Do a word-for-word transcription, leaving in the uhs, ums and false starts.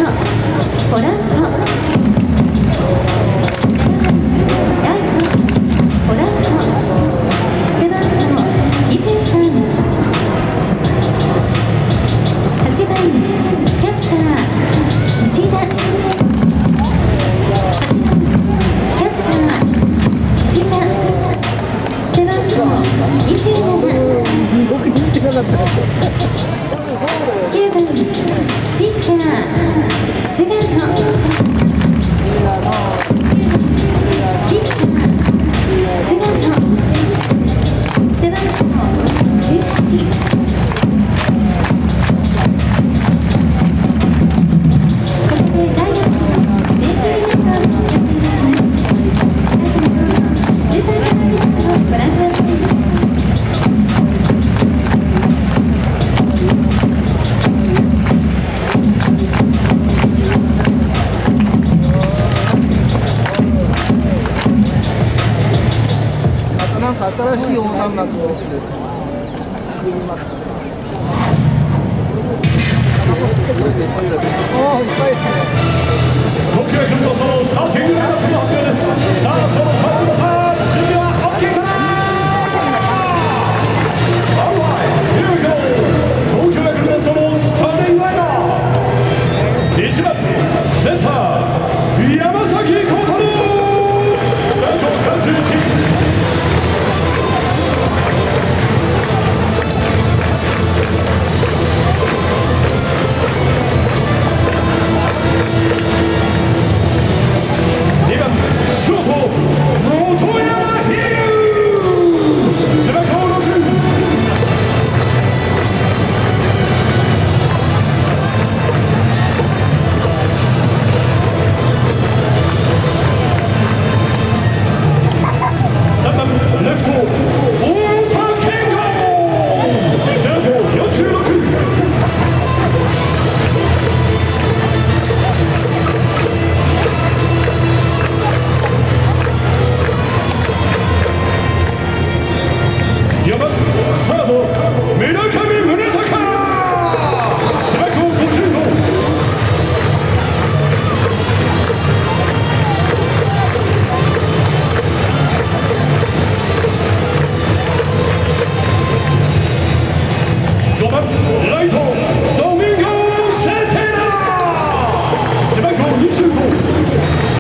ポランコ、ライトポランコ、背番号にじゅうさん、はちばんキャッチャー石田、キャッチャー石田、背番号にじゅうなな、 僕人気なかった。 きゅうばんピッチャー菅野、ピッチャー菅野、背番号じゅうはち、これでジャイアンツのベースユニフォームを使っています。スーパーカーリングをご覧ください。 なんか新しい横断幕を作りました。おお、いっぱいですね。 東京ヤクルトそのスターティングラインナップの発表です。さあ、そのタイムさあ、準備は OK かな。Alright, here we go. 東京ヤクルトそのスターティングラインナップ。いちばんセンター山崎幸太郎。背番号さんじゅういち。にばんショート本山比喩、背番号ろく。さんばんレフト太田健吾、背番号よんじゅうろく。よんばんサード村上宗隆、